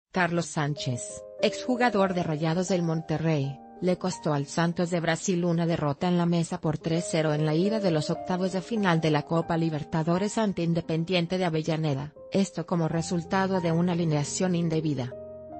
Carlos Sánchez, exjugador de Rayados del Monterrey, le costó al Santos de Brasil una derrota en la mesa por 3-0 en la ida de los octavos de final de la Copa Libertadores ante Independiente de Avellaneda, esto como resultado de una alineación indebida.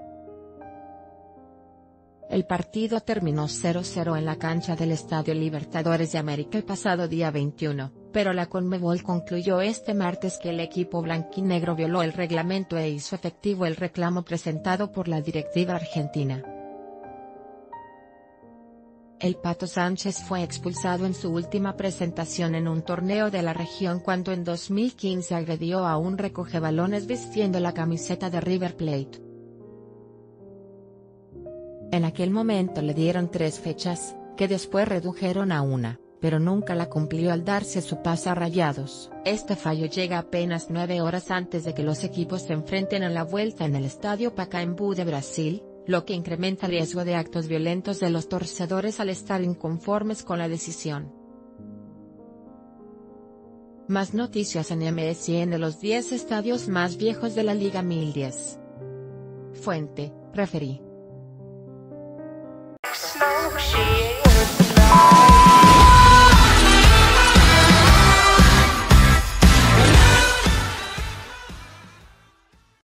El partido terminó 0-0 en la cancha del Estadio Libertadores de América el pasado día 21, pero la Conmebol concluyó este martes que el equipo blanquinegro violó el reglamento e hizo efectivo el reclamo presentado por la directiva argentina. El Pato Sánchez fue expulsado en su última presentación en un torneo de la región cuando en 2015 agredió a un recogebalones vistiendo la camiseta de River Plate. En aquel momento le dieron 3 fechas, que después redujeron a 1, pero nunca la cumplió al darse su pase a Rayados. Este fallo llega apenas 9 horas antes de que los equipos se enfrenten a la vuelta en el Estadio Pacaembu de Brasil, lo que incrementa el riesgo de actos violentos de los torcedores al estar inconformes con la decisión. Más noticias en MSN. Los 10 estadios más viejos de la Liga 1010. Fuente, Referí.